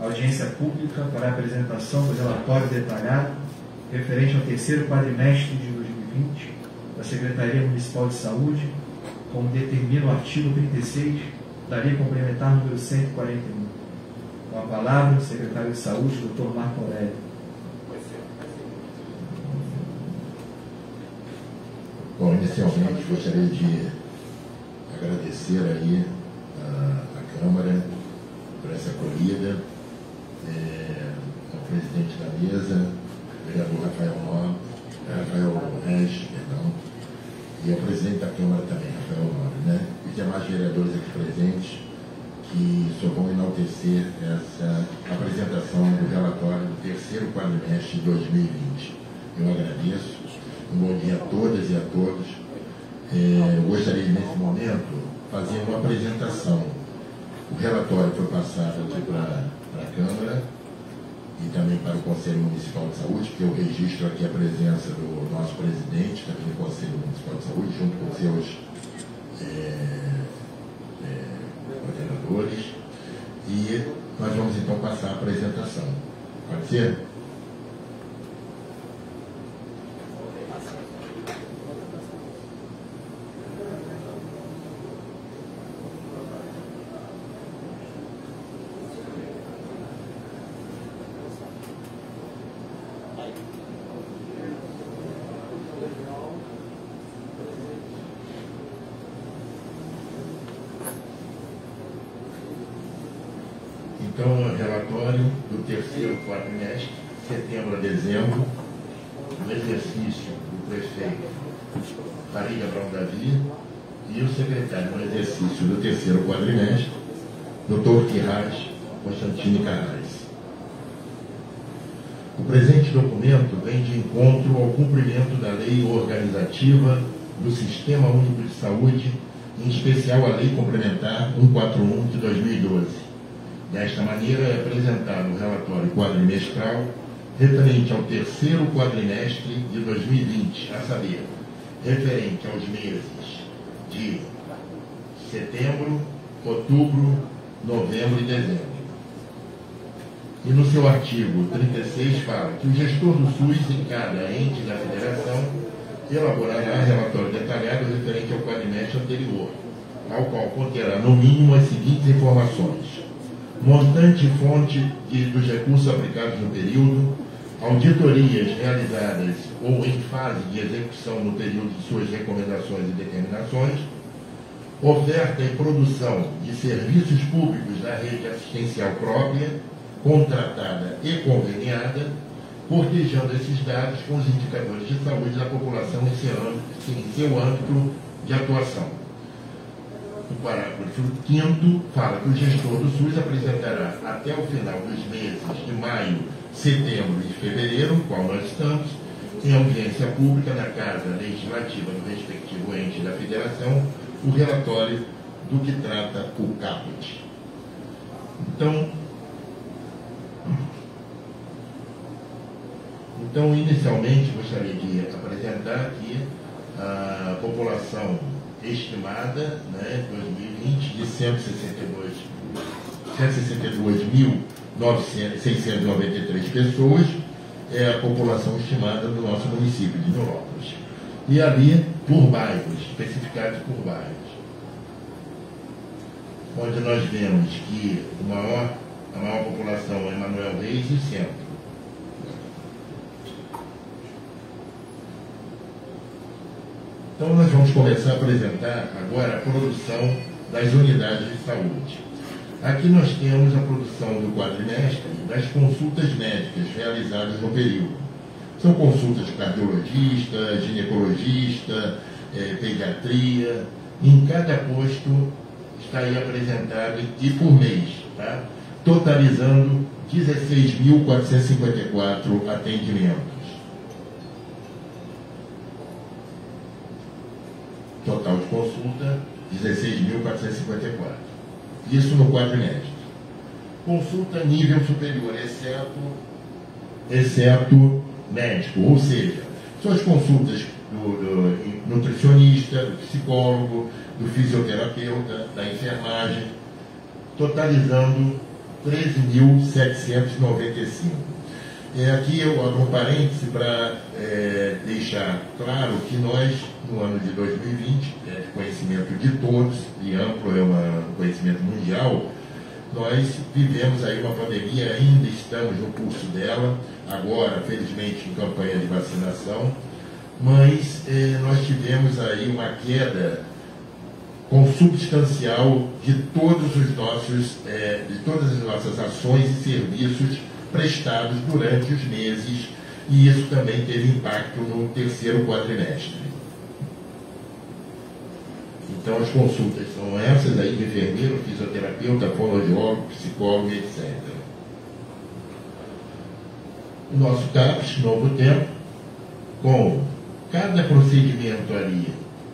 audiência pública para a apresentação do relatório detalhado referente ao terceiro quadrimestre de 2020 da Secretaria Municipal de Saúde, como determina o artigo 36 da Lei Complementar número 141. Com a palavra, o secretário de Saúde, Dr. Marco Aurélio. Bom, inicialmente gostaria de agradecer aí a Câmara por essa acolhida, ao presidente da mesa, o vereador Rafael Reis, e ao presidente da Câmara também, Rafael Nobre, né? E os demais vereadores aqui presentes, que só vão enaltecer essa apresentação do relatório do terceiro quadrimestre de 2020. Eu agradeço. Um bom dia a todas e a todos. Eu gostaria, nesse momento, fazer uma apresentação. O relatório foi passado aqui para a Câmara e também para o Conselho Municipal de Saúde, porque eu registro aqui a presença do nosso presidente, também do Conselho Municipal de Saúde, junto com os seus coordenadores. E nós vamos então passar a apresentação. Pode ser? Então, o relatório do terceiro quadrimestre, setembro a dezembro, no exercício do prefeito Farid Abrão Davi e o secretário no exercício do terceiro quadrimestre, Dr. Quirraz Constantino Carrais. O presente documento vem de encontro ao cumprimento da lei organizativa do Sistema Único de Saúde, em especial a Lei Complementar 141 de 2012. Desta maneira, é apresentado o relatório quadrimestral referente ao terceiro quadrimestre de 2020, a saber, referente aos meses de setembro, outubro, novembro e dezembro. E no seu artigo 36 fala que o gestor do SUS em cada ente da federação elaborará relatório detalhado referente ao quadrimestre anterior, ao qual conterá no mínimo as seguintes informações: montante e fonte dos recursos aplicados no período, auditorias realizadas ou em fase de execução no período de suas recomendações e determinações, oferta e produção de serviços públicos da rede assistencial própria, contratada e conveniada, cortejando esses dados com os indicadores de saúde da população em seu âmbito de atuação. O parágrafo 5º fala que o gestor do SUS apresentará até o final dos meses de maio, setembro e fevereiro, qual nós estamos, em audiência pública na Casa Legislativa do respectivo ente da Federação, o relatório do que trata o caput. Então, inicialmente, gostaria de apresentar aqui a população estimada, né, 2020, de 162.693 pessoas, é a população estimada do nosso município de Nilópolis. E ali, por bairros, especificados por bairros, onde nós vemos que a maior população é Manuel Reis e o centro. Então, nós vamos começar a apresentar agora a produção das unidades de saúde. Aqui nós temos a produção do quadrimestre das consultas médicas realizadas no período. São consultas de cardiologista, ginecologista, pediatria. Em cada posto está aí apresentado e por mês, tá? Totalizando 16.454 atendimentos. Total de consulta, 16.454. Isso no quadrimestre. Consulta nível superior, exceto médico, ou seja, são as consultas do nutricionista, do psicólogo, do fisioterapeuta, da enfermagem, totalizando 13.795. Aqui eu abro um parêntese para deixar claro que nós, no ano de 2020, é conhecimento de todos, e amplo, é um conhecimento mundial, nós vivemos aí uma pandemia, ainda estamos no curso dela, agora, felizmente, em campanha de vacinação, mas nós tivemos aí uma queda consubstancial de todas as nossas ações e serviços prestados durante os meses, e isso também teve impacto no terceiro quadrimestre. Então, as consultas são essas aí de enfermeiro, fisioterapeuta, fonoaudiólogo, psicólogo, etc. O nosso CAPS, Novo Tempo, com cada procedimento ali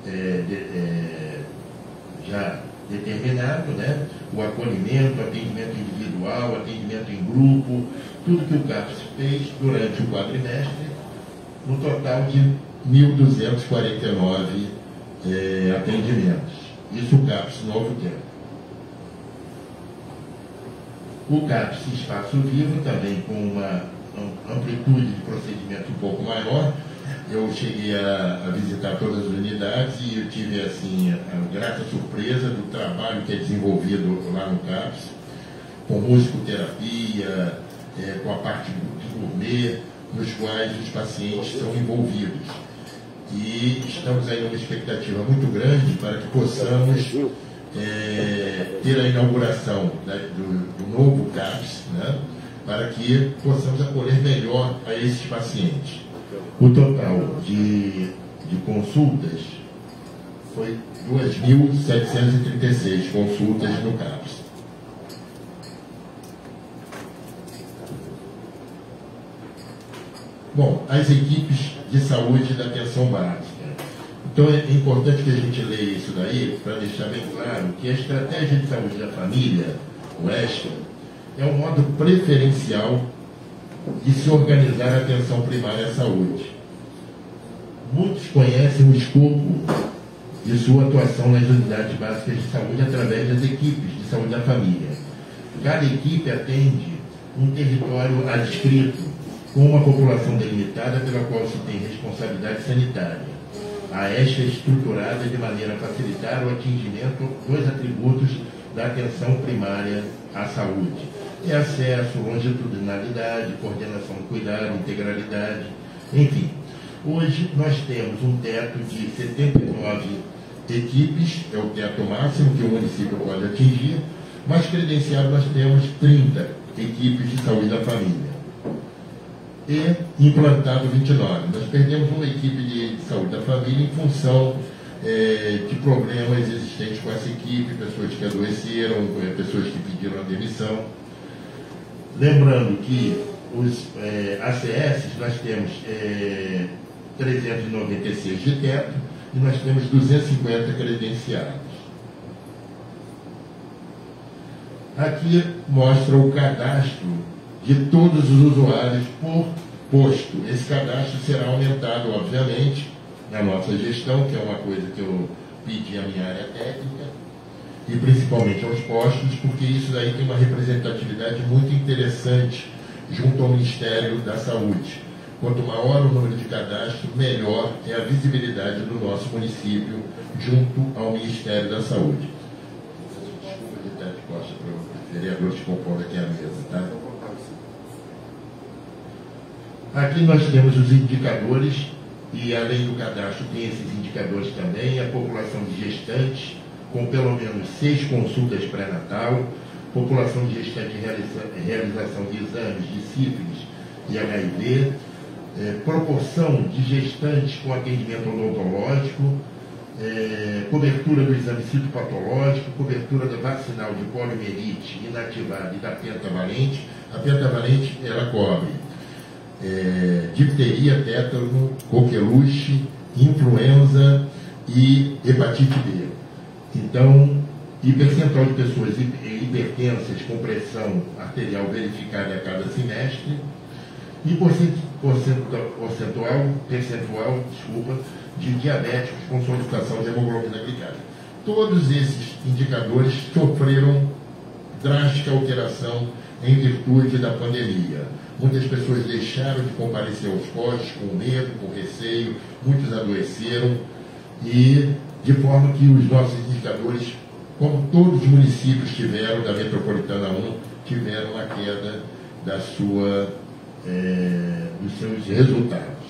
já determinado, né? O acolhimento, atendimento individual, atendimento em grupo, tudo que o CAPS fez durante o quadrimestre, no total de 1.249 atendimentos. Isso o CAPS Novo Tempo. O CAPS Espaço Vivo, também com uma amplitude de procedimento um pouco maior. Eu cheguei a visitar todas as unidades e eu tive assim, a grata surpresa do trabalho que é desenvolvido lá no CAPS, com musicoterapia, com a parte de gourmet, nos quais os pacientes são envolvidos. E estamos aí numa expectativa muito grande para que possamos ter a inauguração do novo CAPS, né, para que possamos acolher melhor a esses pacientes. O total de consultas foi 2.736 consultas no CAPS. Bom, as equipes de saúde da atenção básica. Então é importante que a gente leia isso daí para deixar bem claro que a estratégia de saúde da família, o ESFA, é um modo preferencial de se organizar a atenção primária à saúde. Muitos conhecem o escopo de sua atuação nas unidades básicas de saúde através das equipes de saúde da família. Cada equipe atende um território adscrito, com uma população delimitada pela qual se tem responsabilidade sanitária. A ESFA é estruturada de maneira a facilitar o atingimento dos atributos da atenção primária à saúde. É acesso, longitudinalidade, coordenação do cuidado, integralidade, enfim. Hoje nós temos um teto de 79 equipes, é o teto máximo que o município pode atingir, mas credenciado nós temos 30 equipes de saúde da família. E implantado 29. Nós perdemos uma equipe de saúde da família em função de problemas existentes com essa equipe, pessoas que adoeceram, pessoas que pediram a demissão. Lembrando que os ACS, nós temos 396 de teto e nós temos 250 credenciados. Aqui mostra o cadastro de todos os usuários por posto. Esse cadastro será aumentado, obviamente, na nossa gestão, que é uma coisa que eu pedi à minha área técnica, e principalmente aos postos, porque isso daí tem uma representatividade muito interessante junto ao Ministério da Saúde. Quanto maior o número de cadastro, melhor é a visibilidade do nosso município junto ao Ministério da Saúde. Desculpa de estar de costas para o vereador te compondo aqui à mesa, tá? Aqui nós temos os indicadores, e além do cadastro tem esses indicadores também, a população de gestantes, com pelo menos 6 consultas pré-natal, população de gestantes de realização de exames de sífilis e HIV, proporção de gestantes com atendimento odontológico, cobertura do exame citopatológico, cobertura da vacinal de poliomielite inativada e da pentavalente. A pentavalente, ela cobre difteria, tétano, coqueluche, influenza e hepatite B. Então, e percentual de pessoas hipertensas com pressão arterial verificada a cada semestre, e percentual de diabéticos com solicitação de hemoglobina glicada. Todos esses indicadores sofreram drástica alteração em virtude da pandemia. Muitas pessoas deixaram de comparecer aos postos com medo, com receio, muitos adoeceram, e de forma que os nossos indicadores, como todos os municípios tiveram, da Metropolitana 1, tiveram a queda dos seus resultados.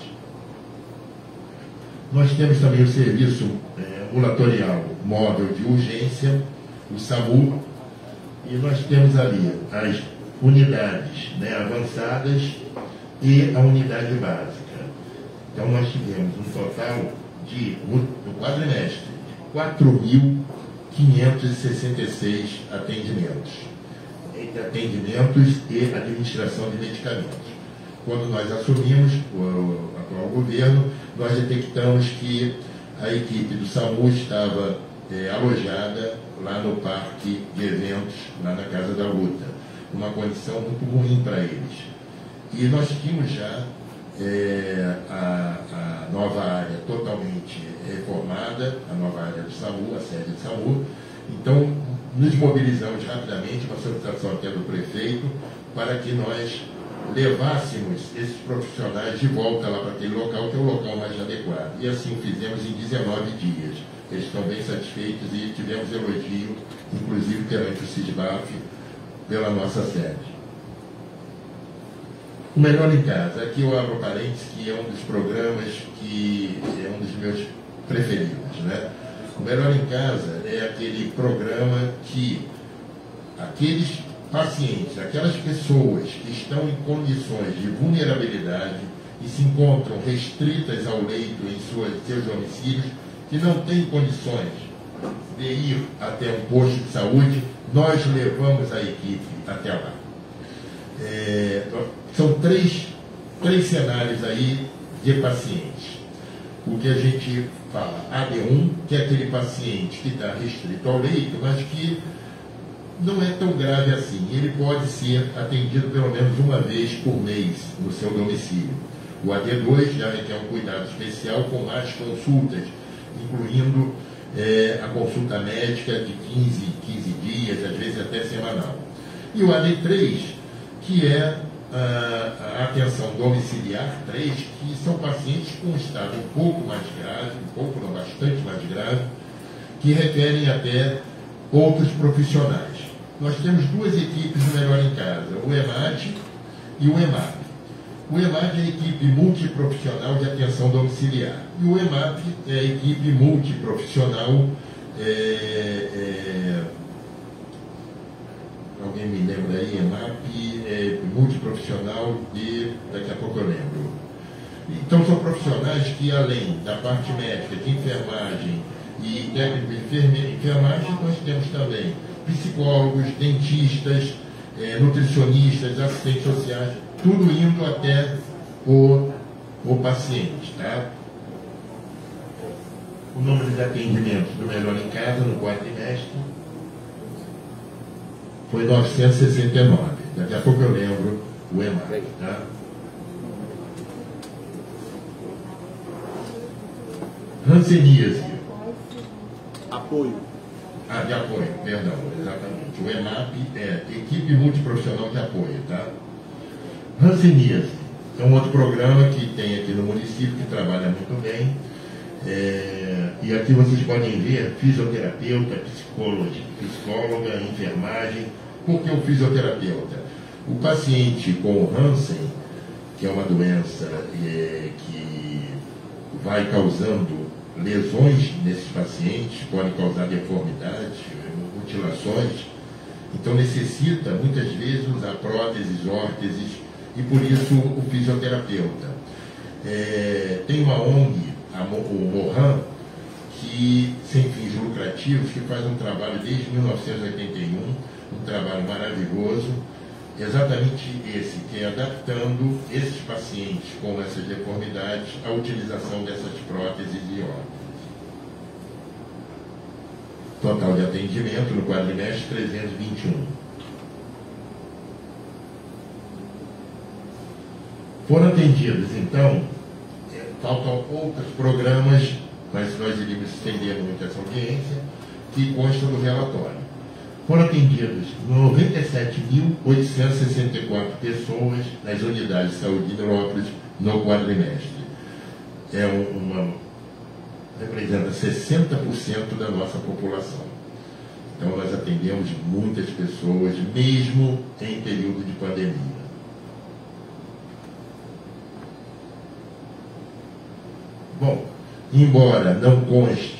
Nós temos também o serviço ambulatorial móvel de urgência, o SAMU, e nós temos ali as unidades avançadas e a unidade básica. Então nós tivemos um total no quadrimestre, 4.566 atendimentos, entre atendimentos e administração de medicamentos. Quando nós assumimos o atual governo, nós detectamos que a equipe do SAMU estava alojada lá no parque de eventos, lá na Casa da Luta, uma condição muito ruim para eles. E nós tínhamos já a nova área totalmente reformada, a nova área do SAMU, a sede do SAMU. Então, nos mobilizamos rapidamente, uma solicitação até do prefeito, para que nós levássemos esses profissionais de volta lá para aquele local, que é o local mais adequado. E assim fizemos em 19 dias. Eles estão bem satisfeitos e tivemos elogio, inclusive perante o CISBAF, pela nossa sede. O Melhor em Casa, aqui eu abro parênteses, que é um dos programas que é um dos meus preferidos, né? O Melhor em Casa é aquele programa que aqueles pacientes, aquelas pessoas que estão em condições de vulnerabilidade e se encontram restritas ao leito em seus domicílios, que não têm condições de ir até um posto de saúde, nós levamos a equipe até lá. São três cenários aí de pacientes. O que a gente fala, AD1, que é aquele paciente que está restrito ao leito, mas que não é tão grave assim. Ele pode ser atendido pelo menos uma vez por mês no seu domicílio. O AD2 já requer um cuidado especial com mais consultas, incluindo a consulta médica de 15 dias, às vezes até semanal. E o AD3, que é a atenção domiciliar 3, que são pacientes com um estado um pouco mais grave, bastante mais grave, que requerem até outros profissionais. Nós temos duas equipes no Melhor em Casa, o EMAD e o EMAP. O EMAD é a equipe multiprofissional de atenção domiciliar. E o EMAP é a equipe multiprofissional. Alguém me lembra aí? EMAP, multiprofissional daqui a pouco eu lembro. Então são profissionais que, além da parte médica, de enfermagem e técnico de enfermagem, nós temos também psicólogos, dentistas, nutricionistas, assistentes sociais, tudo indo até o paciente. Tá? O número de atendimentos do Melhor em Casa no quadrimestre foi 969. Daqui a pouco eu lembro o EMAP. Tá? Hanseníase. Apoio. De apoio, perdão, exatamente. O EMAP é Equipe Multiprofissional de Apoio, tá? Hanseníase é um outro programa que tem aqui no município, que trabalha muito bem. E aqui vocês podem ver fisioterapeuta, psicóloga, enfermagem. Por que o fisioterapeuta? O paciente com Hansen, que é uma doença que vai causando lesões nesses pacientes, podem causar deformidades, mutilações, então necessita muitas vezes usar próteses, órteses, e por isso o fisioterapeuta. Tem uma ONG, o Mohan, que, sem fins lucrativos, que faz um trabalho desde 1981, um trabalho maravilhoso, exatamente esse, que é adaptando esses pacientes com essas deformidades à utilização dessas próteses e órteses. Total de atendimento no quadrimestre 321. Foram atendidos, então, faltam outros programas, mas nós iríamos estender muito essa audiência, que constam do relatório. foram atendidas 97.864 pessoas nas unidades de saúde de Nilópolis no quadrimestre. Representa 60% da nossa população. Então, nós atendemos muitas pessoas, mesmo em período de pandemia. Bom, embora não conste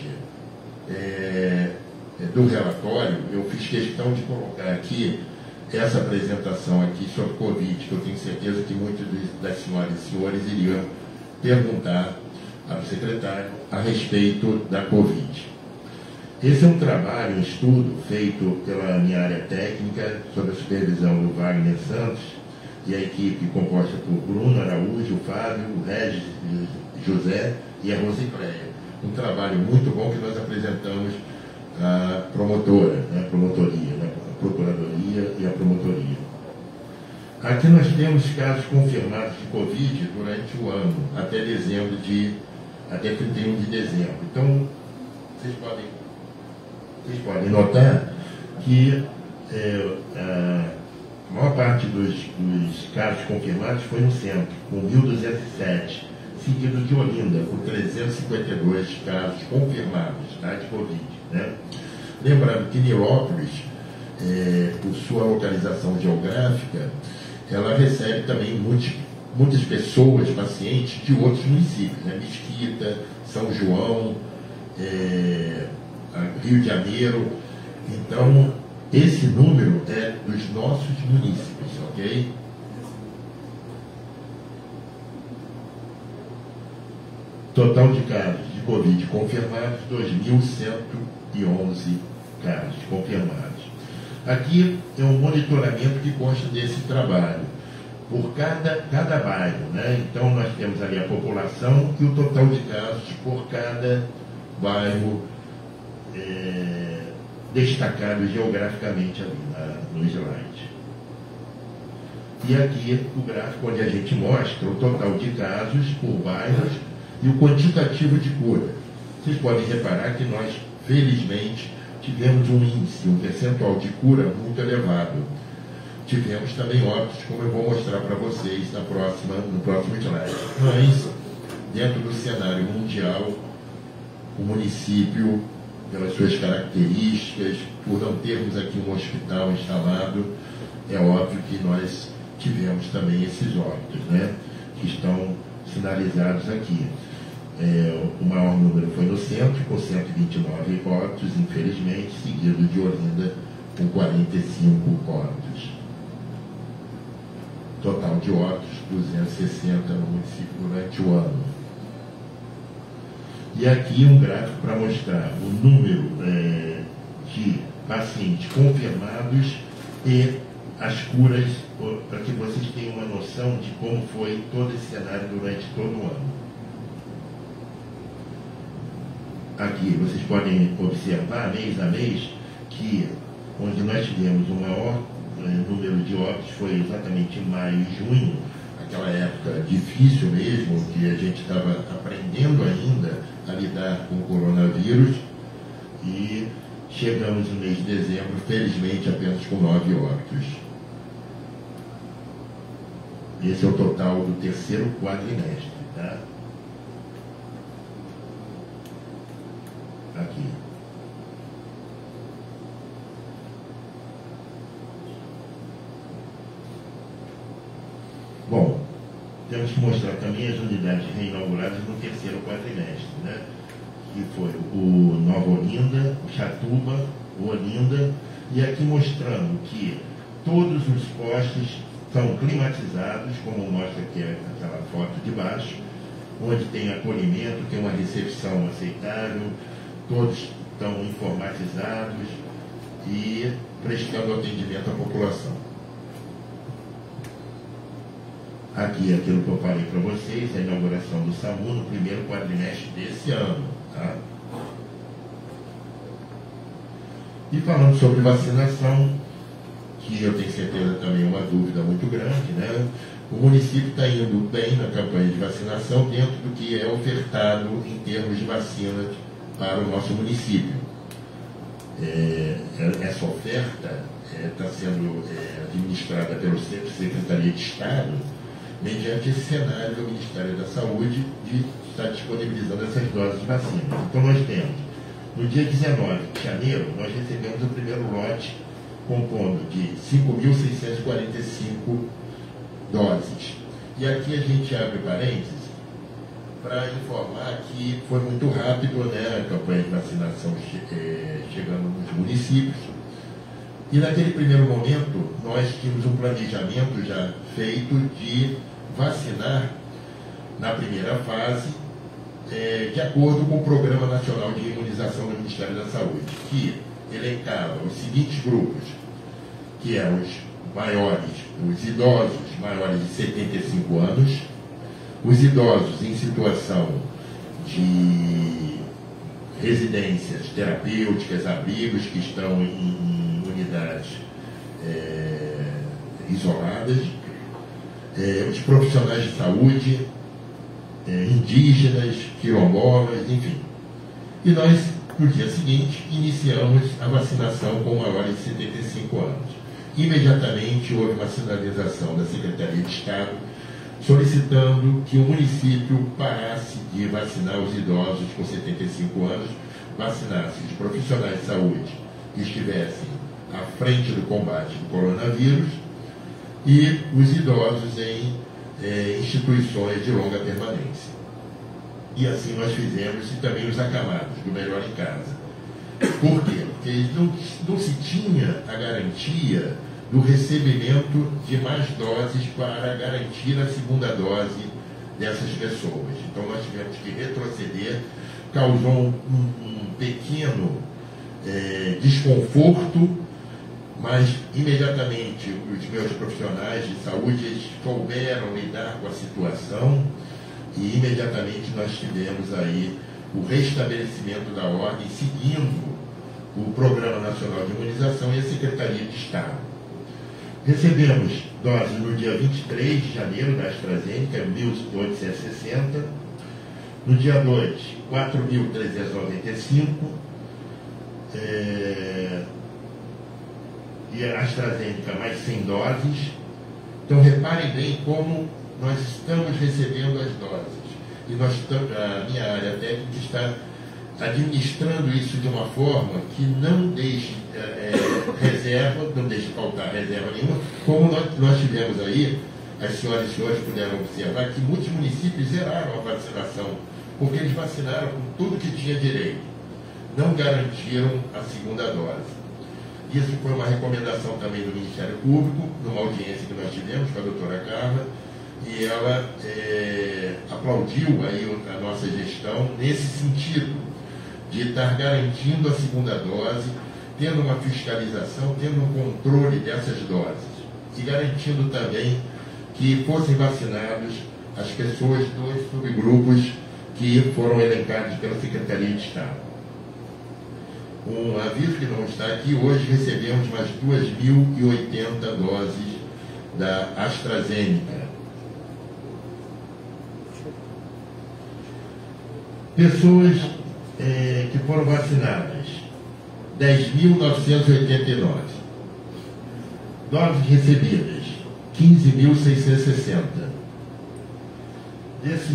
do relatório, eu fiz questão de colocar aqui essa apresentação aqui sobre Covid, que eu tenho certeza que muitos das senhoras e senhores iriam perguntar ao secretário a respeito da Covid. Esse é um trabalho, um estudo feito pela minha área técnica, sob a supervisão do Wagner Santos e a equipe composta por Bruno Araújo, o Fábio, o Regis José e a Rosicléia. Um trabalho muito bom que nós apresentamos à promotoria, a Procuradoria e a Promotoria. Aqui nós temos casos confirmados de Covid durante o ano, até 31 de dezembro. Então, vocês podem notar que a maior parte dos casos confirmados foi no centro, com 1.207, seguido de Olinda, com 352 casos confirmados, tá, de Covid. Né? Lembrando que Nilópolis, por sua localização geográfica, ela recebe também muitas pessoas, pacientes de outros municípios, né? Mesquita, São João, Rio de Janeiro. Então, esse número é dos nossos municípios, ok? Total de casos de Covid confirmados, 2.111 casos confirmados. Aqui é um monitoramento que consta desse trabalho, por cada bairro, né? Então, nós temos ali a população e o total de casos por cada bairro destacado geograficamente ali no slide. E aqui o gráfico onde a gente mostra o total de casos por bairros e o quantitativo de cura. Vocês podem reparar que nós, felizmente, tivemos um índice, um percentual de cura muito elevado. Tivemos também óbitos, como eu vou mostrar para vocês no próximo slide. Mas, dentro do cenário mundial, o município, pelas suas características, por não termos aqui um hospital instalado, é óbvio que nós tivemos também esses óbitos, né, que estão sinalizados aqui. O maior número foi no centro, com 129 óbitos, infelizmente, seguido de Olinda, com 45 óbitos. Total de óbitos, 260 no município durante o ano. E aqui um gráfico para mostrar o número de pacientes confirmados e as curas, para que vocês tenham uma noção de como foi todo esse cenário durante todo o ano. Aqui vocês podem observar, mês a mês, que onde nós tivemos o maior número de óbitos foi exatamente em maio e junho, aquela época difícil mesmo, que a gente estava aprendendo ainda a lidar com o coronavírus, e chegamos no mês de dezembro, felizmente, apenas com 9 óbitos. Esse é o total do terceiro quadrimestre, tá? Aqui. Bom, temos que mostrar também as unidades reinauguradas no terceiro quadrimestre, né? Que foi o Nova Olinda, o Chatuba, o Olinda, e aqui mostrando que todos os postos são climatizados, como mostra aqui aquela foto de baixo, onde tem acolhimento, tem uma recepção aceitável, todos estão informatizados e prestando atendimento à população. Aqui, aquilo que eu falei para vocês, a inauguração do SAMU no primeiro quadrimestre desse ano. Tá? E falando sobre vacinação, que eu tenho certeza também é uma dúvida muito grande, né? O município está indo bem na campanha de vacinação dentro do que é ofertado em termos de vacinas para o nosso município. essa oferta está sendo administrada pela Secretaria de Estado, mediante esse cenário do Ministério da Saúde de estar disponibilizando essas doses de vacina. Então nós temos, no dia 19 de janeiro, nós recebemos o primeiro lote compondo de 5.645 doses. E aqui a gente abre parênteses para informar que foi muito rápido, né, a campanha de vacinação chegando nos municípios. E naquele primeiro momento, nós tínhamos um planejamento já feito de vacinar na primeira fase, de acordo com o Programa Nacional de Imunização do Ministério da Saúde, que elencava os seguintes grupos, que eram os maiores, os idosos maiores de 75 anos, os idosos em situação de residências terapêuticas, abrigos que estão em unidades isoladas, os profissionais de saúde, indígenas, quilombolas, enfim. E nós, no dia seguinte, iniciamos a vacinação com maiores de 75 anos. Imediatamente houve uma sinalização da Secretaria de Estado solicitando que o município parasse de vacinar os idosos com 75 anos, vacinasse os profissionais de saúde que estivessem à frente do combate do coronavírus e os idosos em instituições de longa permanência. E assim nós fizemos, e também os acamados, do Melhor em Casa. Por quê? Porque não se tinha a garantia do recebimento de mais doses para garantir a segunda dose dessas pessoas. Então nós tivemos que retroceder, causou um pequeno desconforto, mas imediatamente os meus profissionais de saúde eles souberam lidar com a situação e imediatamente nós tivemos aí o restabelecimento da ordem seguindo o Programa Nacional de Imunização e a Secretaria de Estado. Recebemos doses no dia 23 de janeiro da AstraZeneca, 1.860. No dia 2, 4.395. E a AstraZeneca mais 100 doses. Então reparem bem como nós estamos recebendo as doses. E nós estamos, a minha área técnica está administrando isso de uma forma que não deixe reserva, não deixe faltar reserva nenhuma, como nós tivemos aí, as senhoras e senhores puderam observar que muitos municípios zeraram a vacinação, porque eles vacinaram com tudo que tinha direito, não garantiram a segunda dose. Isso foi uma recomendação também do Ministério Público, numa audiência que nós tivemos com a doutora Carla, e ela aplaudiu aí a nossa gestão nesse sentido, de estar garantindo a segunda dose, tendo uma fiscalização, tendo um controle dessas doses e garantindo também que fossem vacinados as pessoas dos subgrupos que foram elencados pela Secretaria de Estado. Um aviso que não está aqui, hoje recebemos mais 2.080 doses da AstraZeneca. Pessoas que foram vacinadas, 10.989. Doses recebidas, 15.660. Dessas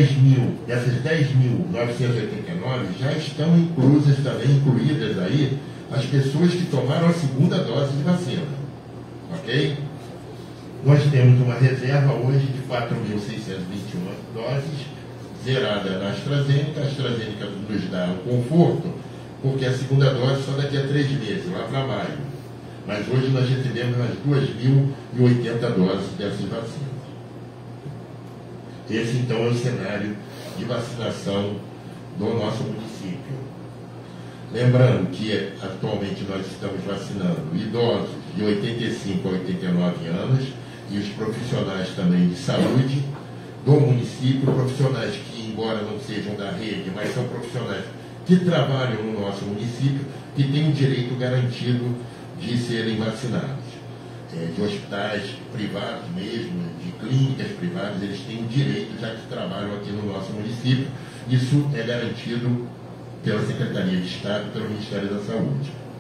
10.989 já estão incluídas aí as pessoas que tomaram a segunda dose de vacina. Ok? Nós temos uma reserva hoje de 4.621 doses, zerada na AstraZeneca. A AstraZeneca nos dá um conforto, porque a segunda dose só daqui a 3 meses, lá para maio. Mas hoje nós recebemos as 2.080 doses dessas vacinas. Esse, então, é o cenário de vacinação do nosso município. Lembrando que, atualmente, nós estamos vacinando idosos de 85 a 89 anos e os profissionais também de saúde do município, profissionais que, embora não sejam da rede, mas são profissionais que trabalham no nosso município, que têm o direito garantido de serem vacinados. De hospitais privados mesmo, de clínicas privadas, eles têm o direito, já que trabalham aqui no nosso município. Isso é garantido pela Secretaria de Estado e pelo Ministério da Saúde.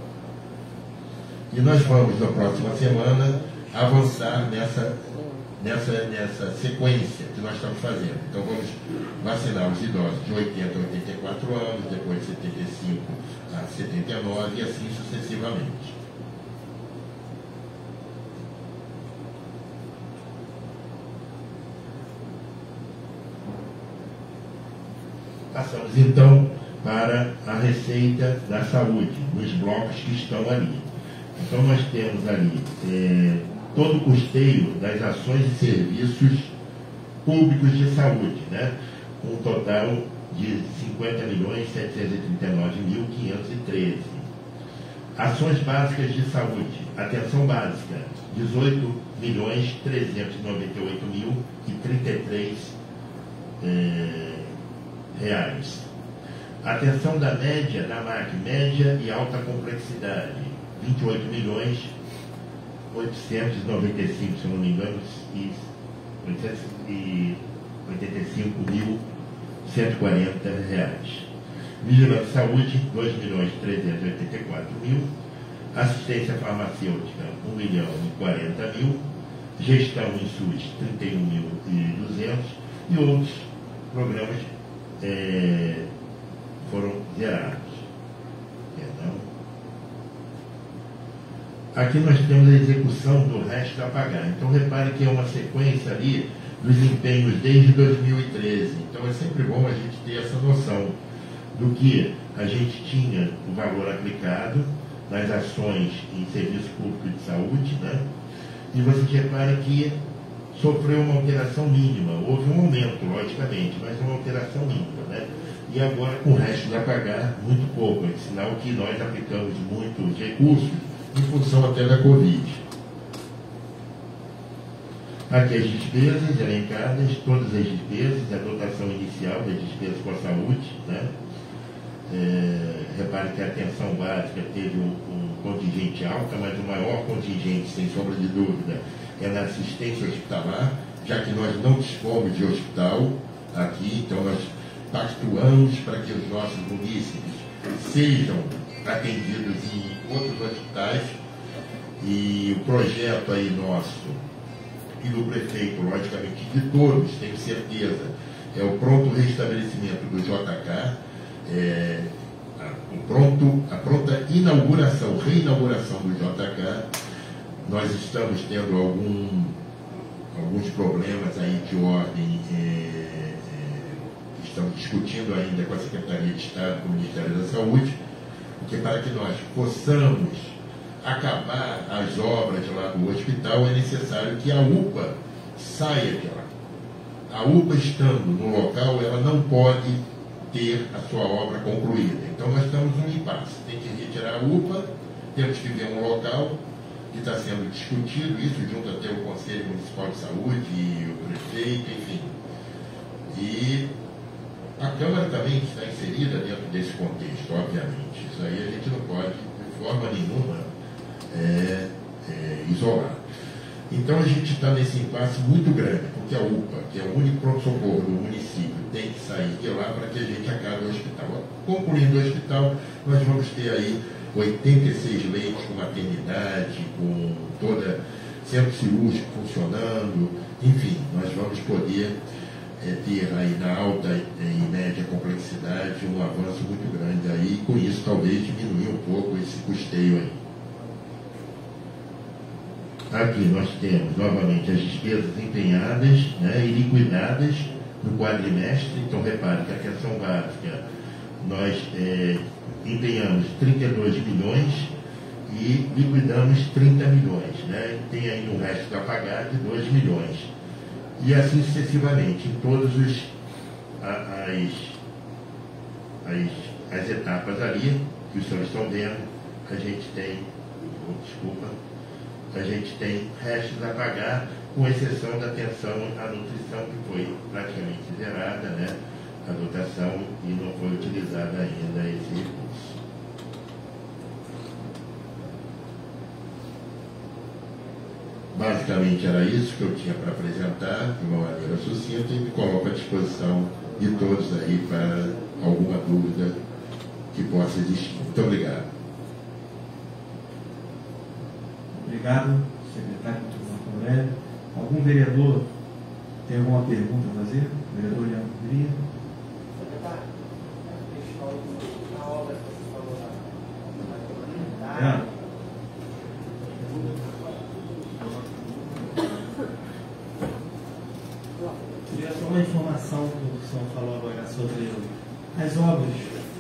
E nós vamos, na próxima semana, avançar nessa sequência que nós estamos fazendo. Então, vamos vacinar os idosos de 80 a 84 anos, depois de 75 a 79 e assim sucessivamente. Passamos então para a receita da saúde, nos blocos que estão ali. Então nós temos ali todo o custeio das ações e serviços públicos de saúde, né? Com um total de 50.739.513. Ações básicas de saúde, atenção básica, 18.398.033 reais. Atenção da média, da MAC, média e alta complexidade, 28.895, se eu não me engano, e 85.140 reais. Vigilância de saúde, 2.384.000. Assistência farmacêutica, 1.040.000. Gestão em SUS, 31.200. E outros programas foram zerados. Perdão. Aqui nós temos a execução do resto a pagar. Então repare que é uma sequência ali dos empenhos desde 2013. Então é sempre bom a gente ter essa noção do que a gente tinha o valor aplicado nas ações em serviço público de saúde, né? E você repare que sofreu uma alteração mínima. Houve um aumento, logicamente, mas uma alteração mínima, né? E agora, com o resto a pagar, muito pouco. É sinal que nós aplicamos muitos recursos em função até da Covid. Aqui as despesas elencadas, todas as despesas, a dotação inicial das despesas com a saúde, né? Repare que a atenção básica teve um contingente alto, mas o maior contingente, sem sombra de dúvida, é na assistência hospitalar, já que nós não dispomos de hospital aqui, então nós pactuamos para que os nossos munícipes sejam atendidos em outros hospitais, e o projeto aí nosso e do prefeito, logicamente de todos, tenho certeza, é o pronto restabelecimento do JK, a pronta reinauguração do JK. Nós estamos tendo alguns problemas aí de ordem, estamos discutindo ainda com a Secretaria de Estado, com o Ministério da Saúde, porque para que nós possamos acabar as obras lá do hospital é necessário que a UPA saia de lá. A UPA estando no local, ela não pode ter a sua obra concluída. Então nós estamos num impasse. Tem que retirar a UPA, temos que ver um local que está sendo discutido, isso junto até o Conselho Municipal de Saúde e o prefeito, enfim. E a Câmara também está inserida dentro desse contexto, obviamente. Isso aí a gente não pode, de forma nenhuma, isolar. Então a gente está nesse impasse muito grande, porque a UPA, que é o único pronto-socorro do município, tem que sair de lá para que a gente acabe o hospital. Concluindo o hospital, nós vamos ter aí 86 leitos com maternidade, com toda centro cirúrgico funcionando, enfim, nós vamos poder ter aí na alta e média complexidade um avanço muito grande aí, e com isso talvez diminuir um pouco esse custeio aí. Aqui nós temos novamente as despesas empenhadas, né, e liquidadas no quadrimestre. Então repare que a questão básica nós empenhamos 32 milhões e liquidamos 30 milhões, né? Tem aí um resto a pagar de 2 milhões. E assim sucessivamente, em todas as etapas ali, que os senhores estão vendo, a gente tem, a gente tem restos a pagar, com exceção da atenção à nutrição, que foi praticamente zerada, né? A dotação, e não foi utilizada ainda esse recurso. Basicamente era isso que eu tinha para apresentar de uma maneira sucinta, e me coloco à disposição de todos aí para alguma dúvida que possa existir. Muito obrigado. Obrigado, secretário Marco Aurélio. Algum vereador tem alguma pergunta a fazer? Vereador Leandro Gria. Secretário, a questão da obra que você falou lá. Leandro. Queria só uma informação que o senhor falou agora sobre as obras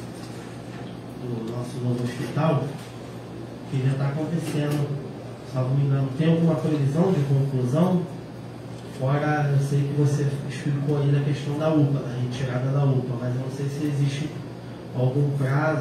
do nosso novo hospital, que já está acontecendo, salvo me engano. Tem alguma previsão de conclusão? Fora, eu sei que você explicou aí da questão da UPA, da retirada da UPA, mas eu não sei se existe algum prazo.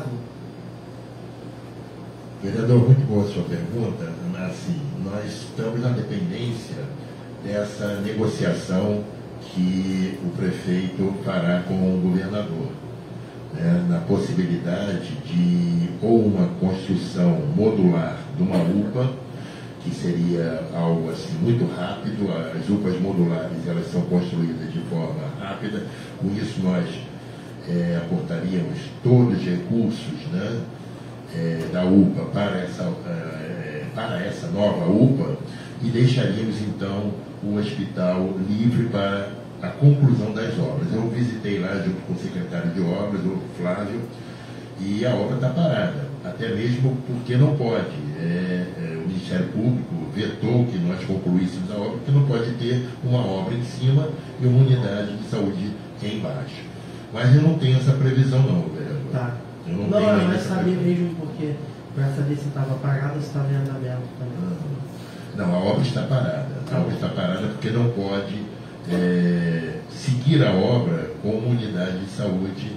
Vereador, muito boa a sua pergunta. Assim, nós estamos na dependência dessa negociação que o prefeito fará com o governador, né, na possibilidade de ou uma construção modular de uma UPA, que seria algo assim muito rápido. As UPAs modulares, elas são construídas de forma rápida. Com isso nós aportaríamos todos os recursos, né, da UPA para essa nova UPA, e deixaríamos então o hospital livre para a conclusão das obras. Eu visitei lá junto com o secretário de obras, o Flávio, e a obra está parada, até mesmo porque não pode. O Ministério Público vetou que nós concluíssemos a obra, porque não pode ter uma obra em cima e uma unidade de saúde embaixo. Mas eu não tenho essa previsão não, vereador. Tá. Eu não Não, tenho ainda mas essa sabia previsão. mesmo, porque para saber se estava parado ou se estava em andamento também. Não, a obra está parada. A obra está parada porque não pode seguir a obra com uma unidade de saúde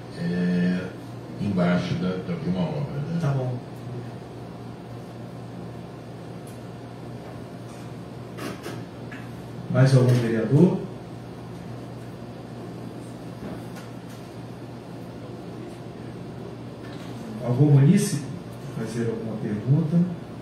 embaixo de uma obra. Né? Tá bom. Mais algum vereador? Algum munícipe fazer alguma pergunta?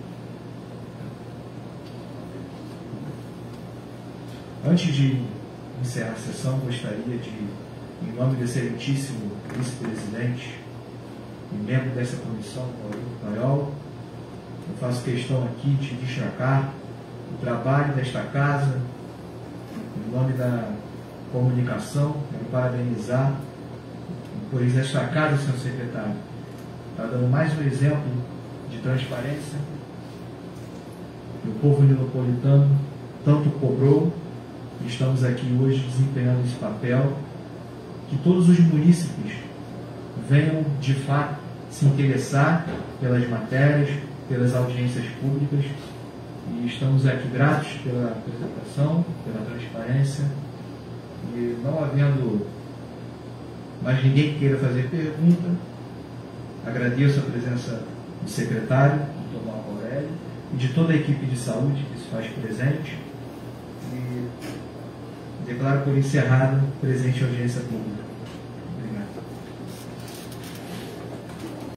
Antes de encerrar a sessão, gostaria de, em nome do excelentíssimo vice-presidente e membro dessa comissão, Maurício Paiol, eu faço questão aqui de destacar o trabalho desta casa, em nome da comunicação, quero parabenizar por esta casa, senhor secretário. Está dando mais um exemplo de transparência que o povo nilopolitano tanto cobrou, e estamos aqui hoje desempenhando esse papel, que todos os munícipes venham de fato se interessar pelas matérias, pelas audiências públicas, e estamos aqui gratos pela apresentação, pela transparência, e não havendo mais ninguém que queira fazer pergunta, agradeço a presença do secretário, Dr. Marco Aurélio, e de toda a equipe de saúde que se faz presente, e declaro por encerrada a presente audiência pública.